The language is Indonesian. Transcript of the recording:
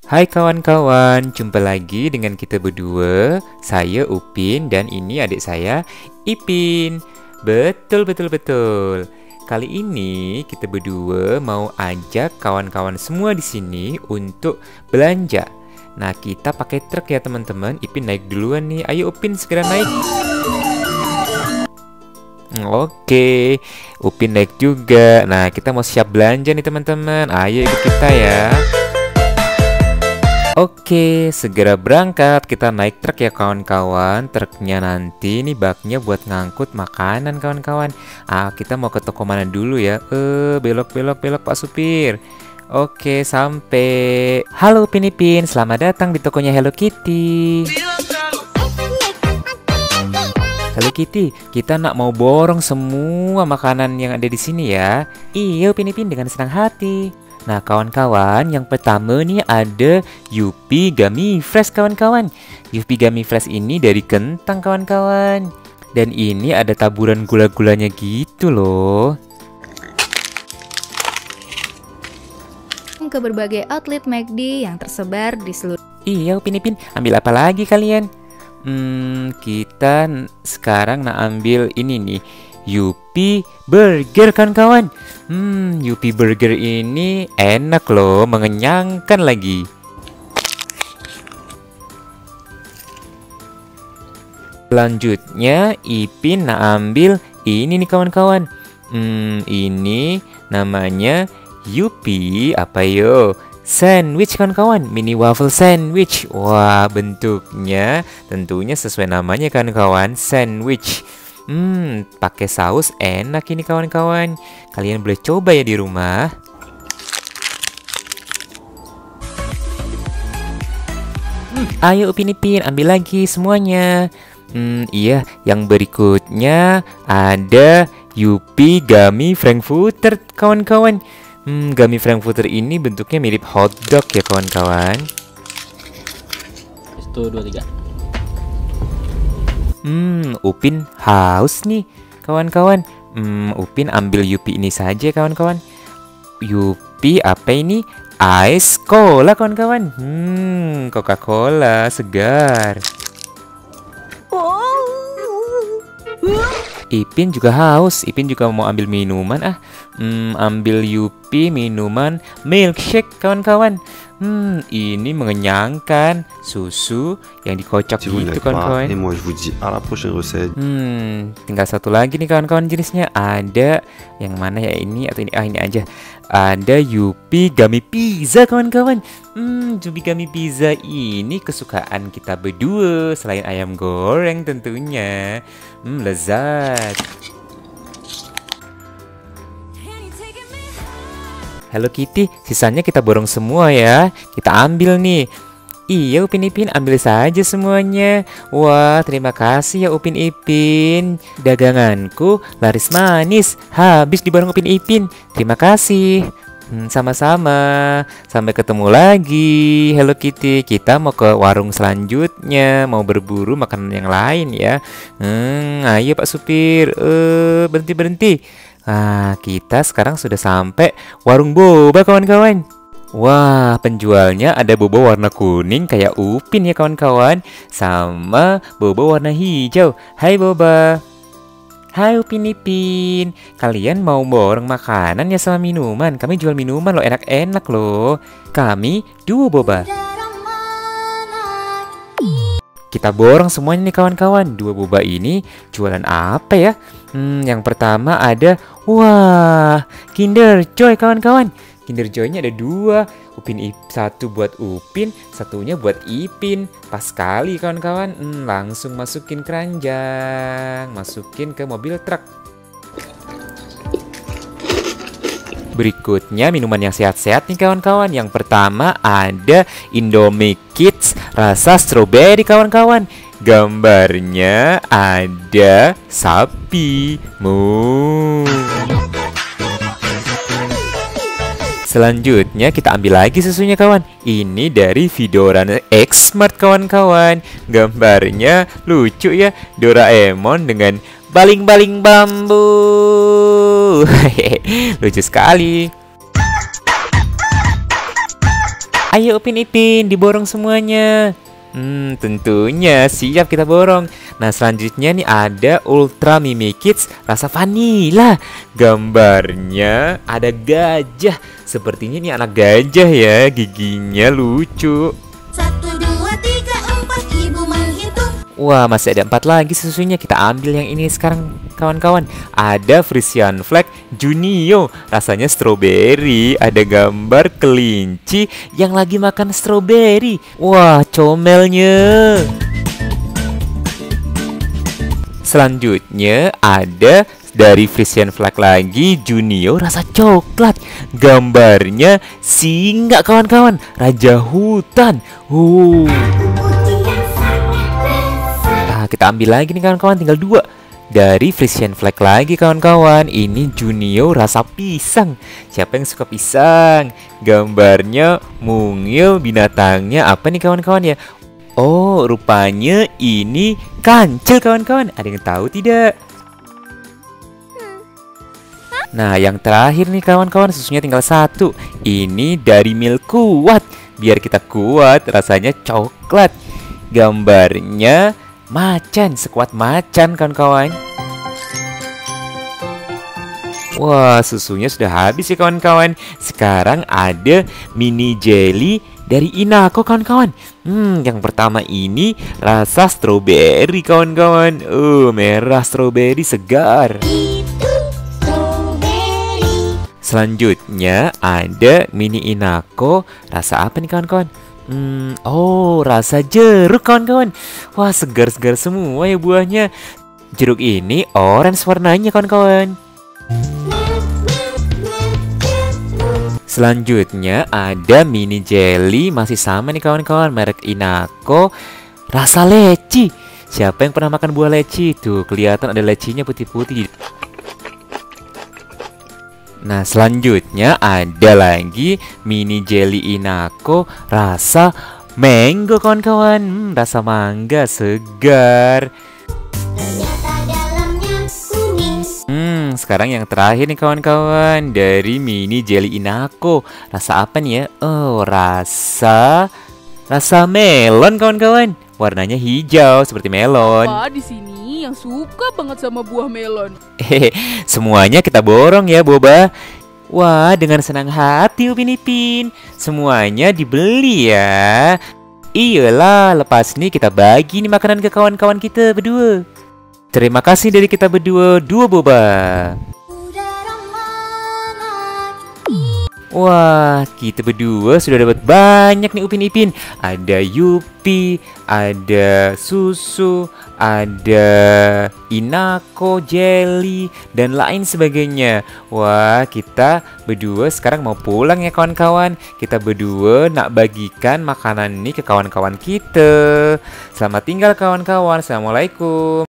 Hai kawan-kawan, jumpa lagi dengan kita berdua. Saya Upin dan ini adik saya Ipin. Betul. Kali ini kita berdua mau ajak kawan-kawan semua di sini untuk belanja. Nah, kita pakai truk ya teman-teman. Ipin naik duluan nih. Ayo Upin segera naik. Oke, Upin naik juga. Nah, kita mau siap belanja nih teman-teman. Ayo ikut kita ya. Oke, segera berangkat. Kita naik truk ya kawan-kawan. Truknya nanti nih baknya buat ngangkut makanan kawan-kawan. Kita mau ke toko mana dulu ya? Belok Pak Supir. Oke, sampai. Halo Upin Ipin, selamat datang di tokonya Hello Kitty. Hello Kitty, kita nak mau borong semua makanan yang ada di sini ya. Iya Upin Ipin, dengan senang hati. Nah kawan-kawan, yang pertama nih ada Yupi Gummy Fresh kawan-kawan. Yupi Gummy Fresh ini dari kentang kawan-kawan. Dan ini ada taburan gula-gulanya gitu loh. Ke berbagai outlet McD yang tersebar di seluruh. Iya Upin Ipin, ambil apa lagi kalian? Kita sekarang nak ambil ini nih, Yupi Burger kawan-kawan. Yupi Burger ini enak loh, mengenyangkan lagi. Selanjutnya Ipin nak ambil ini nih kawan-kawan. Ini namanya Yupi apa yo? Sandwich kawan-kawan, mini waffle sandwich. Wah, bentuknya tentunya sesuai namanya kawan-kawan, sandwich. Pakai saus enak ini kawan-kawan. Kalian boleh coba ya di rumah. Ayo Upin Ipin, ambil lagi semuanya. Iya, yang berikutnya ada Yupi Gummy Frankfurter kawan-kawan. Gummy Frankfurter ini bentuknya mirip hotdog ya kawan-kawan. 1, 2, 3. Upin haus nih kawan-kawan. Upin ambil Yupi ini saja kawan-kawan. Yupi apa ini? Ice Cola kawan-kawan. Coca-Cola segar. Ipin juga haus. Ipin juga mau ambil minuman. Ambil Yupi minuman milkshake kawan-kawan. Ini mengenyangkan, susu yang dikocok gitu kawan-kawan. Tinggal satu lagi nih kawan-kawan jenisnya. Ada yang mana ya, ini atau ini? Ini aja. Ada Yupi Gummy Pizza kawan-kawan. Yupi Gummy Pizza ini kesukaan kita berdua selain ayam goreng tentunya. Lezat. Hello Kitty, sisanya kita borong semua ya. Kita ambil nih. Iya Upin Ipin, ambil saja semuanya. Wah, terima kasih ya Upin Ipin. Daganganku laris manis, habis di bareng Upin Ipin. Terima kasih. Sama-sama. Sampai ketemu lagi Hello Kitty. Kita mau ke warung selanjutnya, mau berburu makanan yang lain ya. Ayo Pak Supir. Berhenti. Kita sekarang sudah sampai warung boba kawan-kawan. Wah, penjualnya ada boba warna kuning kayak Upin ya kawan-kawan, sama boba warna hijau. Hai boba. Hai Upin Ipin. Kalian mau borong makanan ya sama minuman? Kami jual minuman loh, enak-enak loh. Kami 2 boba. Kita borong semuanya nih kawan-kawan. 2 boba ini jualan apa ya? Yang pertama ada, wah, Kinder Joy kawan-kawan. Kinder Joy-nya ada 2. Satu buat Upin, satunya buat Ipin. Pas sekali kawan-kawan. Langsung masukin keranjang, masukin ke mobil truk. Berikutnya minuman yang sehat-sehat nih kawan-kawan. Yang pertama ada Indomie Kids rasa strawberry kawan-kawan. Gambarnya ada sapi. Selanjutnya kita ambil lagi susunya kawan. Ini dari Vidorana X-Smart kawan-kawan. Gambarnya lucu ya, Doraemon dengan baling-baling bambu. Lucu sekali. Ayo Upin Ipin, diborong semuanya. Tentunya siap kita borong. Nah, selanjutnya nih ada Ultra Mimi Kids rasa vanila. Gambarnya ada gajah. Sepertinya ini anak gajah ya, giginya lucu. 1, 2, 3, 4, ibu menghitung. Wah, masih ada 4 lagi susunya. Kita ambil yang ini sekarang, kawan-kawan. Ada Frisian Flag Junio, rasanya strawberry. Ada gambar kelinci yang lagi makan strawberry. Wah, comelnya. Selanjutnya ada dari Frisian Flag lagi Junio rasa coklat. Gambarnya singa, kawan-kawan, raja hutan. Kita ambil lagi nih kawan-kawan, tinggal 2 dari Frisian Flag lagi kawan-kawan. Ini Junio rasa pisang. Siapa yang suka pisang? Gambarnya mungil, binatangnya apa nih kawan-kawan ya? Oh, rupanya ini kancil kawan-kawan. Ada yang tahu tidak? Nah, yang terakhir nih kawan-kawan, susunya tinggal 1. Ini dari Milk Kuat. Biar kita kuat, rasanya coklat. Gambarnya macan, sekuat macan kawan-kawan. Wah, susunya sudah habis ya kawan-kawan. Sekarang ada mini jelly dari Inako kawan-kawan. Yang pertama ini rasa strawberry kawan-kawan. Merah strawberry segar. Itu strawberry. Selanjutnya ada mini Inako. Rasa apa nih kawan-kawan? Oh, rasa jeruk kawan-kawan. Wah, segar-segar semua ya buahnya. Jeruk ini orange warnanya kawan-kawan. Selanjutnya ada mini jelly, masih sama nih kawan-kawan, merek Inako, rasa leci. Siapa yang pernah makan buah leci? Tuh, kelihatan ada lecinya putih-putih. Nah, selanjutnya ada lagi mini jelly Inako rasa mango kawan-kawan. Rasa mangga segar. Ternyata dalamnya kuning. Sekarang yang terakhir nih kawan-kawan, dari mini jelly Inako. Rasa apa nih ya? Oh, rasa melon kawan-kawan. Warnanya hijau seperti melon. Apa di sini yang suka banget sama buah melon? Semuanya kita borong ya, Boba. Wah, dengan senang hati Upin Ipin. Semuanya dibeli ya. Iyalah, lepas nih kita bagi nih makanan ke kawan-kawan kita berdua. Terima kasih dari kita berdua, Duo Boba. Udara mana? Wah, kita berdua sudah dapat banyak nih Upin Ipin. Ada Yupi, ada susu, ada Inako, jelly, dan lain sebagainya. Wah, kita berdua sekarang mau pulang ya kawan-kawan. Kita berdua nak bagikan makanan ini ke kawan-kawan kita. Selamat tinggal kawan-kawan. Assalamualaikum.